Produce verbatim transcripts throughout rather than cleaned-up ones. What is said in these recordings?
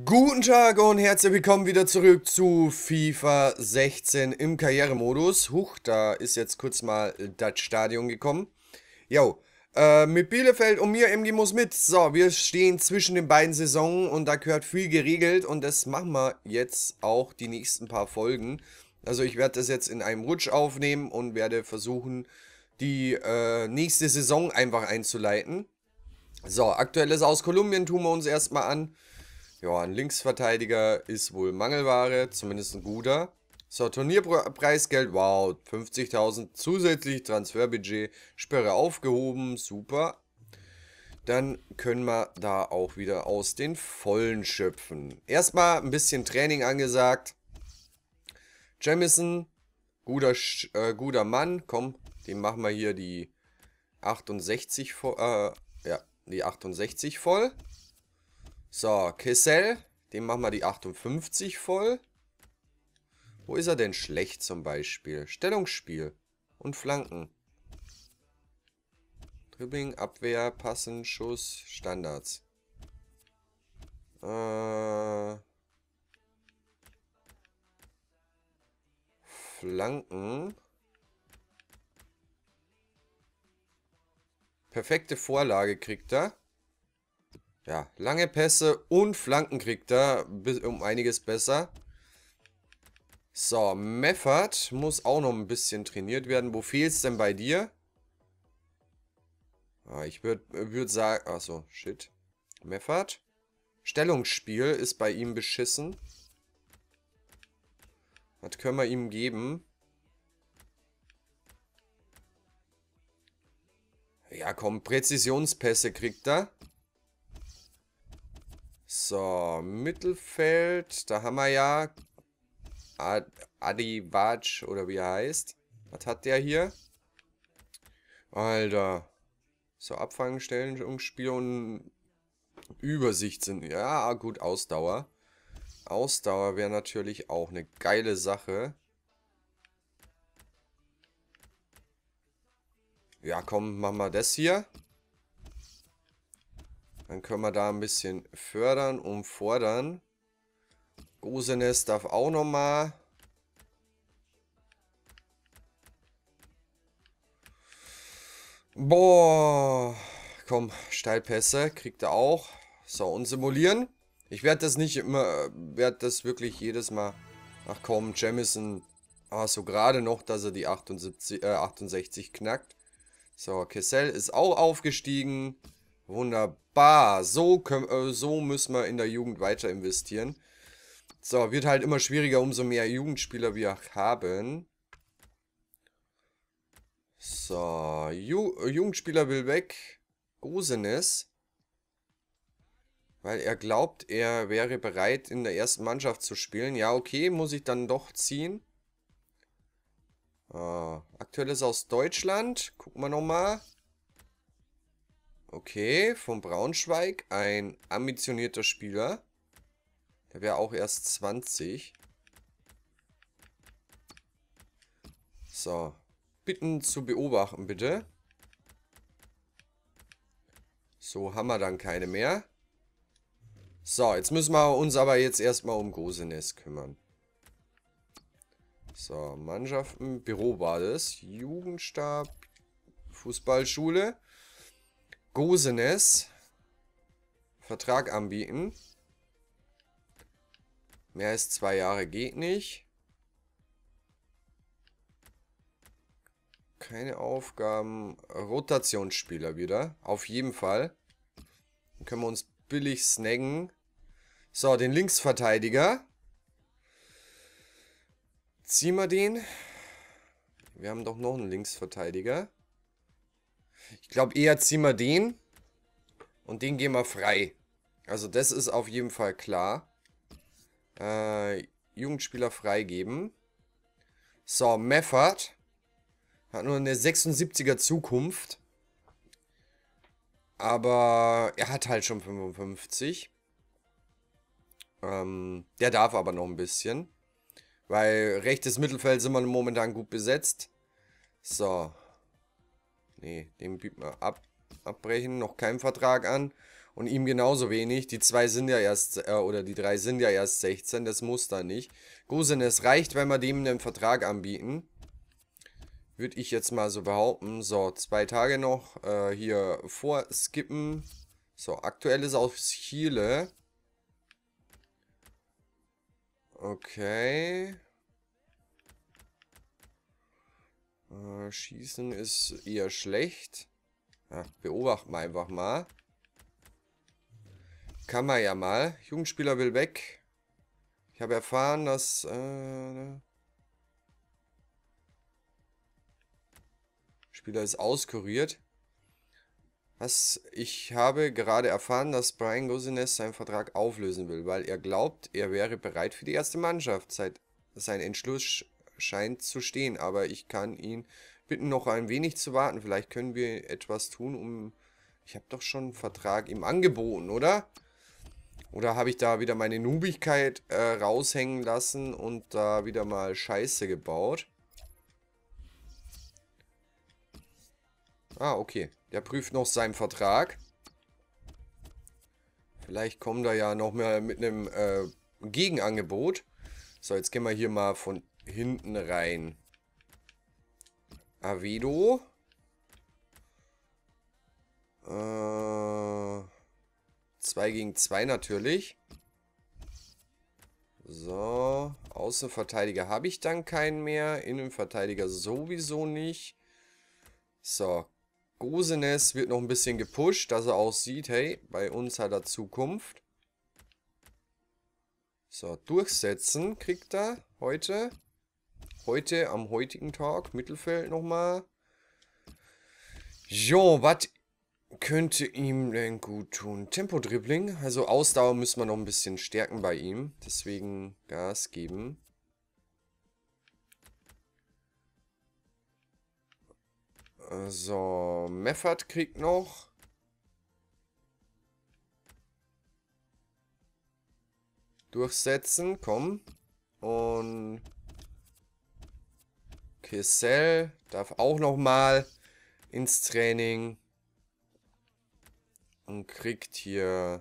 Guten Tag und herzlich willkommen wieder zurück zu FIFA sechzehn im Karrieremodus. Huch, da ist jetzt kurz mal das Stadion gekommen. Jo, äh, mit Bielefeld und mir, Emdi muss mit. So, wir stehen zwischen den beiden Saisonen und da gehört viel geregelt und das machen wir jetzt auch die nächsten paar Folgen. Also ich werde das jetzt in einem Rutsch aufnehmen und werde versuchen, die äh, nächste Saison einfach einzuleiten. So, aktuelles aus Kolumbien tun wir uns erstmal an. Ja, ein Linksverteidiger ist wohl Mangelware, zumindest ein guter. So, Turnierpreisgeld, wow, fünfzigtausend zusätzlich, Transferbudget, Sperre aufgehoben, super. Dann können wir da auch wieder aus den Vollen schöpfen. Erstmal ein bisschen Training angesagt. Jamison, guter, äh, guter Mann, komm, dem machen wir hier die achtundsechzig voll, äh, ja, die achtundsechzig voll. So, Kessel, dem machen wir die achtundfünfzig voll. Wo ist er denn schlecht zum Beispiel? Stellungsspiel und Flanken. Dribbling, Abwehr, Passen, Schuss, Standards. Äh, Flanken. Perfekte Vorlage kriegt er. Ja, lange Pässe und Flanken kriegt er um einiges besser. So, Meffert muss auch noch ein bisschen trainiert werden. Wo fehlt es denn bei dir? Ah, ich würde würd sagen... Achso, shit. Meffert. Stellungsspiel ist bei ihm beschissen. Was können wir ihm geben? Ja, komm, Präzisionspässe kriegt er. So, Mittelfeld, da haben wir ja Ad Adivac oder wie er heißt. Was hat der hier? Alter. So, Abfangen, Stellungsspiel und Übersicht sind. Ja, gut, Ausdauer. Ausdauer wäre natürlich auch eine geile Sache. Ja, komm, machen wir das hier. Dann können wir da ein bisschen fördern und fordern. Gosenes darf auch nochmal. Boah. Komm, Steilpässe kriegt er auch. So, und simulieren. Ich werde das nicht immer, werde das wirklich jedes Mal. Ach komm, Jamison. Ah, so gerade noch, dass er die achtundsiebzig, äh, achtundsechzig knackt. So, Kessel ist auch aufgestiegen. Wunderbar. So, können, äh, so müssen wir in der Jugend weiter investieren. So, wird halt immer schwieriger, umso mehr Jugendspieler wir haben. So, Ju Jugendspieler will weg. Gosenes. Weil er glaubt, er wäre bereit, in der ersten Mannschaft zu spielen. Ja, okay, muss ich dann doch ziehen. Ah, aktuelles aus Deutschland. Gucken wir nochmal. Okay, von Braunschweig. Ein ambitionierter Spieler. Der wäre auch erst zwanzig. So. Bitten zu beobachten, bitte. So, haben wir dann keine mehr. So, jetzt müssen wir uns aber jetzt erstmal um Gosenes kümmern. So, Mannschaften, Büro war das. Jugendstab, Fußballschule. Gosenes. Vertrag anbieten. Mehr als zwei Jahre geht nicht. Keine Aufgaben. Rotationsspieler wieder. Auf jeden Fall. Dann können wir uns billig snaggen. So, den Linksverteidiger. Ziehen wir den. Wir haben doch noch einen Linksverteidiger. Ich glaube eher ziehen wir den. Und den gehen wir frei. Also das ist auf jeden Fall klar. Äh, Jugendspieler freigeben. So, Meffert. Hat nur eine sechsundsiebziger Zukunft. Aber er hat halt schon fünfundfünfzig. Ähm, der darf aber noch ein bisschen. Weil rechtes Mittelfeld sind wir momentan gut besetzt. So. Nee, den bieten wir ab, abbrechen. Noch keinen Vertrag an. Und ihm genauso wenig. Die zwei sind ja erst, äh, oder die drei sind ja erst sechzehn. Das muss da nicht. Gosenes reicht, wenn wir dem einen Vertrag anbieten. Würde ich jetzt mal so behaupten. So, zwei Tage noch äh, hier vorskippen. So, aktuell ist auch Chile. Okay. Äh, Schießen ist eher schlecht. Ja, beobachten wir einfach mal. Kann man ja mal. Jugendspieler will weg. Ich habe erfahren, dass... Äh, Spieler ist auskuriert. Was? Ich habe gerade erfahren, dass Brian Gosenes seinen Vertrag auflösen will, weil er glaubt, er wäre bereit für die erste Mannschaft. Seit sein Entschluss scheint zu stehen, aber ich kann ihn bitten, noch ein wenig zu warten. Vielleicht können wir etwas tun, um... Ich habe doch schon einen Vertrag ihm angeboten, oder? Oder habe ich da wieder meine Noobigkeit äh, raushängen lassen und da wieder mal Scheiße gebaut? Ah, okay. Der prüft noch seinen Vertrag. Vielleicht kommen da ja noch mal mit einem äh, Gegenangebot. So, jetzt gehen wir hier mal von hinten rein. Avedo. Äh, zwei gegen zwei natürlich. So, Außenverteidiger habe ich dann keinen mehr. Innenverteidiger sowieso nicht. So, Gosenes wird noch ein bisschen gepusht, dass er auch sieht, hey, bei uns hat er Zukunft. So, durchsetzen kriegt er heute. Heute, am heutigen Tag, Mittelfeld nochmal. Jo, was könnte ihm denn gut tun? Tempo-Dribbling, also Ausdauer müssen wir noch ein bisschen stärken bei ihm. Deswegen Gas geben. So, Meffert kriegt noch. Durchsetzen, komm. Und Kessel darf auch noch mal ins Training. Und kriegt hier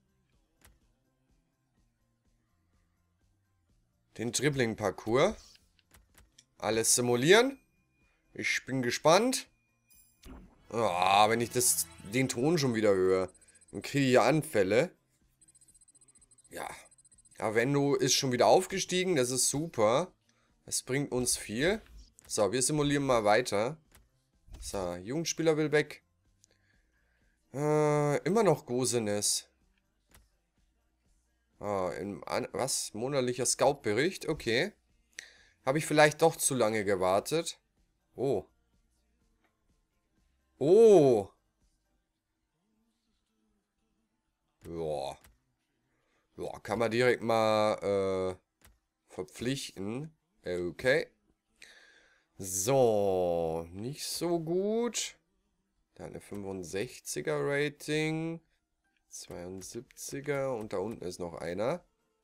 den Dribbling-Parcours. Alles simulieren. Ich bin gespannt. Oh, wenn ich das, den Ton schon wieder höre, dann kriege ich ja Anfälle. Ja. Avendo ist schon wieder aufgestiegen. Das ist super. Das bringt uns viel. So, wir simulieren mal weiter. So, Jugendspieler will weg. Äh, immer noch Gosenes. Ah, im An was? Monatlicher Scout-Bericht? Okay. Habe ich vielleicht doch zu lange gewartet. Oh. Oh. Ja. Ja, kann man direkt mal äh, verpflichten. Okay. So, nicht so gut. Da eine fünfundsechziger Rating. zweiundsiebziger und da unten ist noch einer.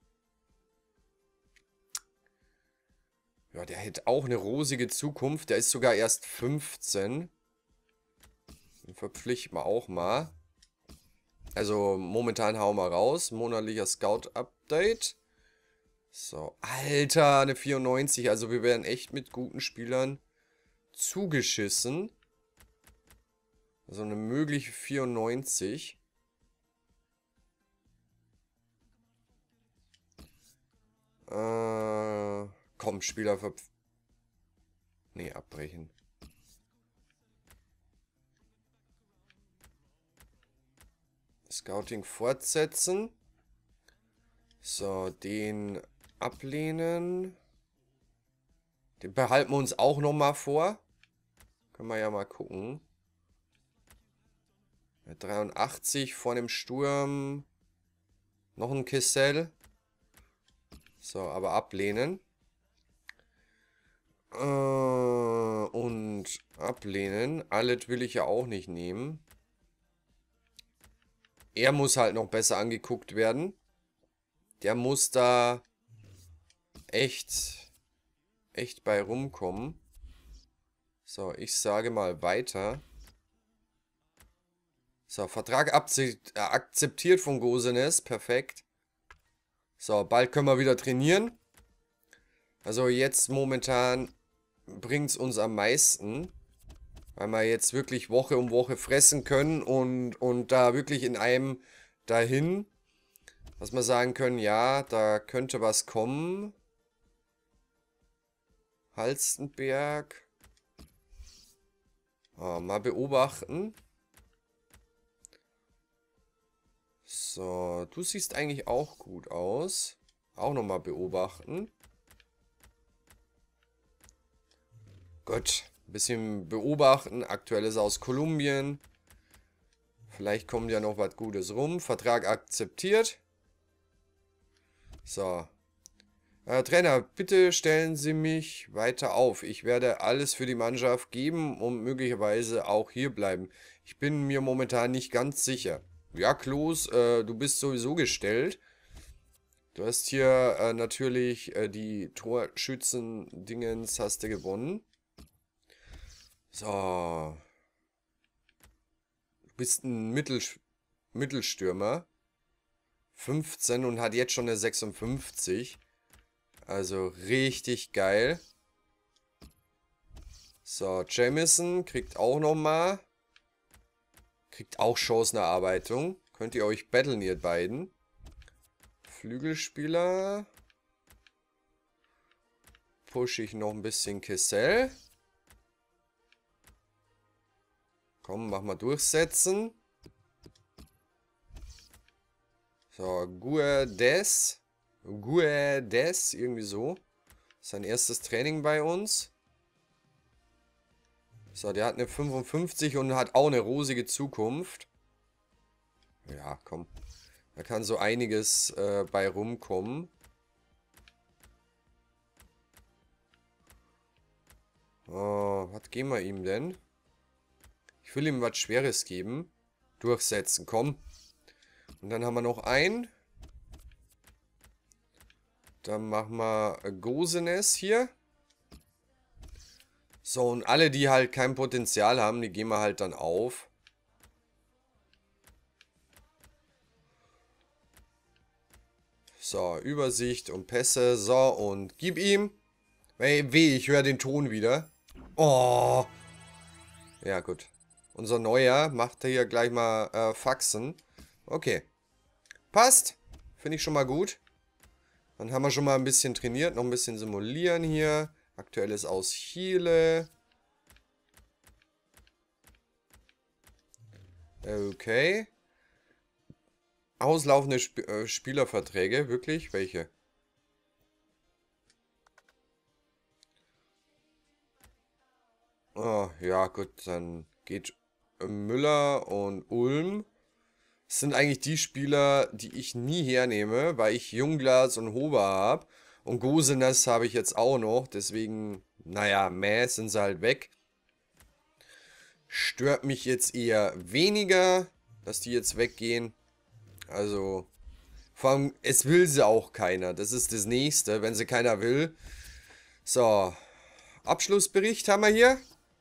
Ja, der hätte auch eine rosige Zukunft. Der ist sogar erst fünfzehn. Den verpflichten wir auch mal. Also momentan hauen wir raus. Monatlicher Scout-Update. So, Alter, eine vierundneunzig. Also wir werden echt mit guten Spielern zugeschissen. Also eine mögliche vierundneunzig. Äh, komm, Spieler verpf... Nee, abbrechen. Scouting fortsetzen. So, den ablehnen. Den behalten wir uns auch nochmal vor. Können wir ja mal gucken. dreiundachtzig vor dem Sturm. Noch ein Kessel. So, aber ablehnen. Äh, und ablehnen. Alles will ich ja auch nicht nehmen. Er muss halt noch besser angeguckt werden. Der muss da echt, echt bei rumkommen. So, ich sage mal weiter. So, Vertrag akzeptiert von Gosenes. Perfekt. So, bald können wir wieder trainieren. Also jetzt momentan bringt es uns am meisten. Weil wir jetzt wirklich Woche um Woche fressen können und, und da wirklich in einem dahin, dass wir sagen können, ja, da könnte was kommen. Halstenberg. Oh, mal beobachten. So, du siehst eigentlich auch gut aus. Auch nochmal beobachten. Gut. Ein bisschen beobachten. Aktuelles aus Kolumbien. Vielleicht kommt ja noch was Gutes rum. Vertrag akzeptiert. So. Äh, Trainer, bitte stellen Sie mich weiter auf. Ich werde alles für die Mannschaft geben und möglicherweise auch hier bleiben. Ich bin mir momentan nicht ganz sicher. Ja, Klos, äh, du bist sowieso gestellt. Du hast hier äh, natürlich äh, die Torschützen-Dingens hast du gewonnen. So. Du bist ein Mittel Mittelstürmer. fünfzehn und hat jetzt schon eine sechsundfünfzig. Also richtig geil. So, Jamison kriegt auch nochmal. Kriegt auch Chancenerarbeitung. Könnt ihr euch battlen, ihr beiden. Flügelspieler. Pushe ich noch ein bisschen Kessel. Komm, mach mal durchsetzen. So, Guedes. Guedes, irgendwie so. Sein erstes Training bei uns. So, der hat eine fünfundfünfzig und hat auch eine rosige Zukunft. Ja, komm. Da kann so einiges äh, bei rumkommen. Oh, was geben wir ihm denn? Ich will ihm was Schweres geben. Durchsetzen, komm. Und dann haben wir noch einen. Dann machen wir Gosenes hier. So, und alle, die halt kein Potenzial haben, die gehen wir halt dann auf. So, Übersicht und Pässe. So, und gib ihm. Hey, weh, ich höre den Ton wieder. Oh. Ja, gut. Unser Neuer macht hier gleich mal äh, Faxen. Okay. Passt. Finde ich schon mal gut. Dann haben wir schon mal ein bisschen trainiert. Noch ein bisschen simulieren hier. Aktuelles aus Chile. Okay. Auslaufende Sp äh, Spielerverträge. Wirklich? Welche? Oh, ja, gut. Dann geht Müller und Ulm. Das sind eigentlich die Spieler, die ich nie hernehme, weil ich Jungglas und Hober habe. Und Gosenes habe ich jetzt auch noch. Deswegen, naja, mäh, sind sie halt weg. Stört mich jetzt eher weniger, dass die jetzt weggehen. Also, vor allem, es will sie auch keiner. Das ist das Nächste, wenn sie keiner will. So, Abschlussbericht haben wir hier.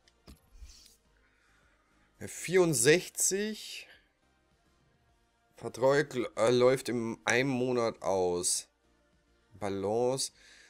vierundsechzig. Vertrag äh, läuft in einem Monat aus. Balance.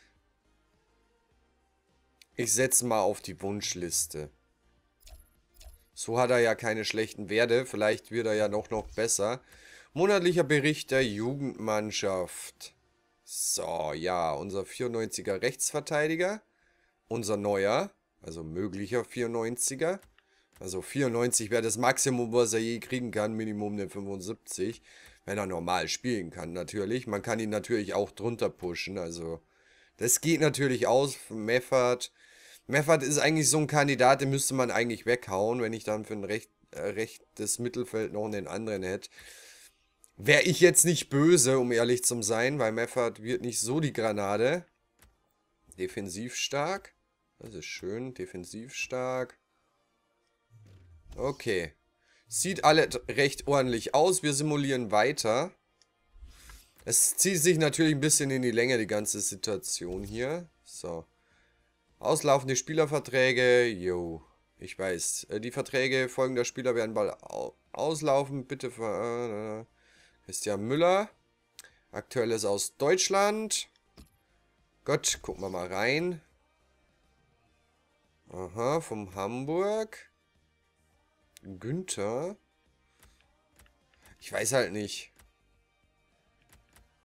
Ich setze mal auf die Wunschliste. So hat er ja keine schlechten Werte. Vielleicht wird er ja noch, noch besser. Monatlicher Bericht der Jugendmannschaft. So, ja. Unser vierundneunziger Rechtsverteidiger. Unser neuer. Also möglicher vierundneunziger. Also vierundneunzig wäre das Maximum, was er je kriegen kann. Minimum eine fünfundsiebzig. Wenn er normal spielen kann, natürlich. Man kann ihn natürlich auch drunter pushen. Also, das geht natürlich aus. Meffert. Meffert ist eigentlich so ein Kandidat, den müsste man eigentlich weghauen, wenn ich dann für ein recht, äh, rechtes Mittelfeld noch einen anderen hätte. Wäre ich jetzt nicht böse, um ehrlich zu sein, weil Meffert wird nicht so die Granate. Defensiv stark. Das ist schön. Defensiv stark. Okay. Sieht alle recht ordentlich aus. Wir simulieren weiter. Es zieht sich natürlich ein bisschen in die Länge, die ganze Situation hier. So. Auslaufende Spielerverträge. Jo. Ich weiß. Äh, die Verträge folgender Spieler werden bald au auslaufen. Bitte ver... Äh, Christian Müller. Aktuell ist aus Deutschland. Gott, gucken wir mal rein. Aha, vom Hamburg. Günther. Ich weiß halt nicht.